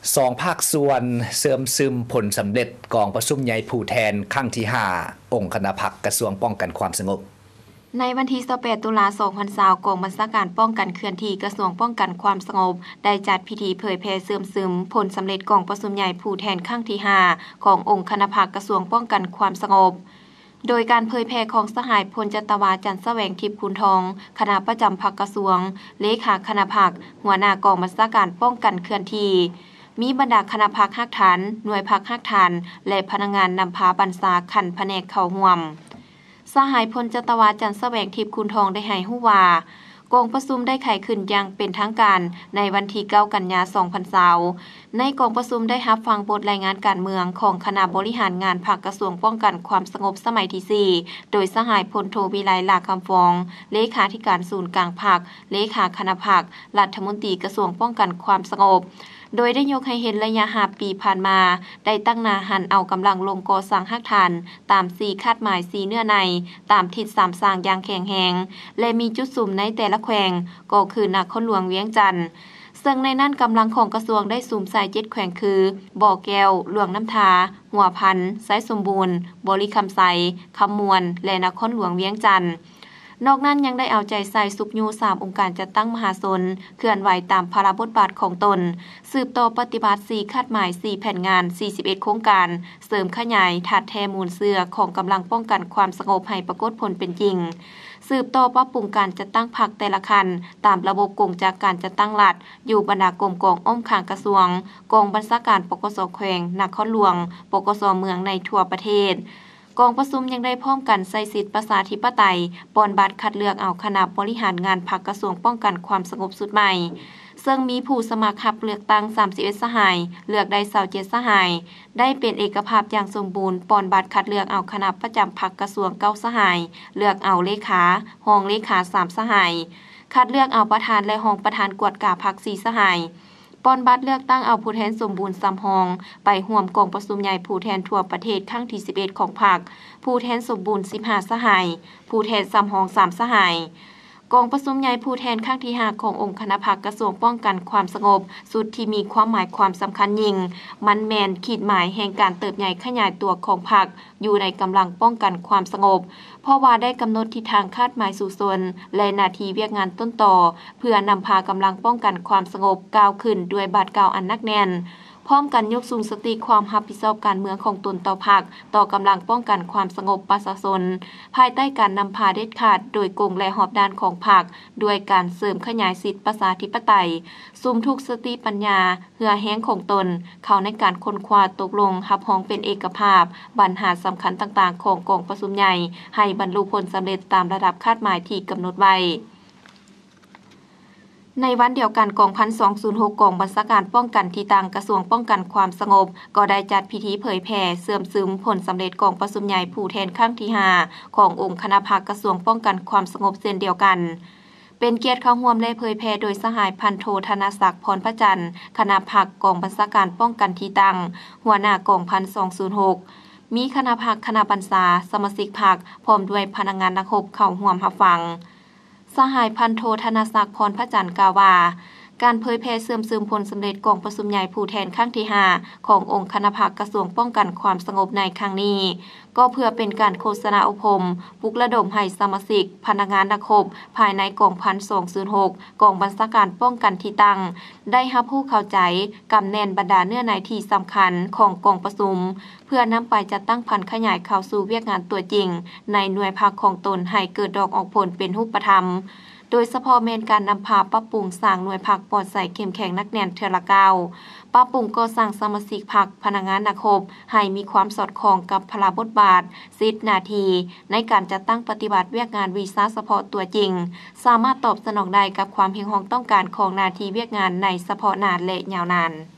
สองภาคส่วนเสริมซึมผลสำเร็จกองประชุมใหญ่ผู้แทนครั้งที่5องค์คณะพรรคกระทรวงป้องกันความสงบในวันที่28ตุลาคม2020กองบัญชาการป้องกันเคลื่อนที่กระทรวงป้องกันความสงบได้จัดพิธีเผยแพร่เสริมซึมผลสำเร็จกองประชุมใหญ่ผู้แทนครั้งที่5ขององค์คณะพรรคกระทรวงป้องกันความสงบโดยการเผยแพร่ของสหายพลจัตวาจันทร์แสวงทิพย์คุณทองคณะประจำพรรคกระทรวงเลขาคณะพรรคหัวหน้ากองบัญชาการป้องกันเคลื่อนที่มีบรรดาคณะพรรคฮักฐานหน่วยพรรคฮักฐานและพนักงานนำพาบรรษาขันแผนกเข้าร่วมสหายพลจัตวาจันทร์แสวงทิพย์คุณทองได้ให้ฮู้ว่ากองประชุมได้ไขขึ้นอย่างเป็นทางการในวันที่9กันยายน2020ในกองประชุมได้รับฟังบทรายงานการเมืองของคณะบริหารงานพรรคกระทรวงป้องกันความสงบสมัยที่4โดยสหายพลโทวิไลลาคำฟองเลขาธิการศูนย์กลางพรรคเลขาคณะพรรครัฐมนตรีกระทรวงป้องกันความสงบโดยได้ยกให้เห็นระยะ5ปีผ่านมาได้ตั้งหน้าหันเอากำลังลงก่อสร้างฮักฐานตาม4คาดหมาย4เนื้อในตามทิศ3สร้างอย่างแข็งแรงและมีจุดสุ่มในแต่ละแขวงก็คือนครหลวงเวียงจันทน์ซึ่งในนั้นกำลังของกระทรวงได้สุ่มใส่7แขวงคือบ่อแก้วหลวงน้ำทาหัวพันไซสมบูรณ์บริคำไซคำมวลและนครหลวงเวียงจันทน์นอกนั้นยังได้เอาใจใส่สุบยู3องค์การจัดตั้งมหาชนเคลื่อนไหวตามภาระบทบาทของตนสืบต่อปฏิบัติ4คาดหมาย4แผนงาน41โครงการเสริมขยายถาดแท้มูลเสื้อของกำลังป้องกันความสงบให้ปรากฏผลเป็นจริงสืบต่อปรับปรุงการจัดตั้งพรรคแต่ละคันตามระบบกงจากการจัดตั้งรัฐอยู่บรรดากรมกองอ้อมข้างกระทรวงกองบัญชาการปกส.แขวงนครหลวงปกส.เมืองในทั่วประเทศกองประชุมยังได้พร้อมกันใส่สิทธิประชาธิปไตยปอนบัตรคัดเลือกเอาคณะบริหารงานพรรคกระทรวงป้องกันความสงบสุดใหม่ซึ่งมีผู้สมัครรับเลือกตั้ง31สหายเลือกได้27สหายได้เป็นเอกภาพอย่างสมบูรณ์ปอนบัตรคัดเลือกเอาคณะประจำพรรคกระทรวง9สหายเลือกเอาเลขารองเลขา3สหายคัดเลือกเอาประธานและรองประธานกวดกาพรรค4สหายปอนบัตรเลือกตั้งเอาผู้แทนสมบูรณ์3ห้องไปร่วมกองประชุมใหญ่ผู้แทนทั่วประเทศครั้งที่11ของพรรคผู้แทนสมบูรณ์15สหายผู้แทน3ห้อง3สหายกองประชุมใหญ่ผู้แทนครั้งที่5ขององค์คณะพรรคกระทรวงป้องกันความสงบสุดที่มีความหมายความสำคัญยิ่งมันแมนขีดหมายแห่งการเติบใหญ่ขยายตัวของพรรคอยู่ในกำลังป้องกันความสงบเพราะว่าได้กำหนดทิศทางคาดหมายสู่ส่วนและหน้าที่เวียกงานต้นต่อเพื่อนำพากำลังป้องกันความสงบก้าวขึ้นด้วยบาทกาวอันนักแน่นพร้อมกันยกสูงสติความรับผิดชอบการเมืองของตนต่อพรรคต่อกำลังป้องกันความสงบประชาชนภายใต้การนำพาเด็ดขาดโดยกงและหอบด้านของพรรคด้วยการเสริมขยายสิทธิประชาธิปไตยสุมทุกสติปัญญาเหือแห้งของตนเข้าในการค้นคว้าตกลงรับรองเป็นเอกภาพปัญหาสำคัญต่างๆของกองประชุมใหญ่ให้บรรลุผลสำเร็จตามระดับคาดหมายที่กำหนดไว้ในวันเดียวกันกองพัน206กองบัญชาการป้องกันที่ต่างกระทรวงป้องกันความสงบก็ได้จัดพิธีเผยแพร่เสื่อมซึมผลสำเร็จกองประชุมใหญ่ผู้แทนครั้งที่5ขององค์คณะพรรคกระทรวงป้องกันความสงบเช่นเดียวกันเป็นเกียรติเข้าร่วมและเผยแพร่โดยสหายพันโทธนศักดิ์พรพระจันทร์คณะพรรคกองบัญชาการป้องกันที่ตั้งหัวหน้ากองพัน206มีคณะพรรคคณะบรรษาสมาชิกพรรคพร้อมด้วยพนักงานนักรบเข้าร่วมรับฟังสหายพันโทธนศักดิ์พรพระจันทร์กล่าวว่าการเผยแพร่เสื่อมซึมผลสำเร็จกองประชุมใหญ่ผู้แทนครั้งที่5ขององค์คณะพรรคกระทรวงป้องกันความสงบในครั้งนี้ก็เพื่อเป็นการโฆษณาอบรมปลุกระดมให้สมาชิกพนักงานนักรบภายในกองพัน206กองบัญชาการป้องกันที่ตั้งได้รับผู้เข้าใจกำแน่นบรรดาเนื้อในที่สำคัญของกองประชุมเพื่อนำไปจัดตั้งพันขยายเข้าสู่เวียกงานตัวจริงในหน่วยพรรคของตนให้เกิดดอกออกผลเป็นรูปธรรมโดยเฉพาะเมนการนำพาปรับปรุงสร้างหน่วยพรรคปลอดใสเข้มแข็งนักแน่นเทอละก้าวปรับปรุงก่อสร้างสมาชิกพรรคพนักงานนักรบให้มีความสอดคล้องกับพระบทบาทสิทธิหน้าที่ในการจัดตั้งปฏิบัติเวียกงานวีซ่าเฉพาะตัวจริงสามารถตอบสนองได้กับความเพียงของต้องการของหน้าที่เวียกงานในเฉพาะหน้าและยาวนาน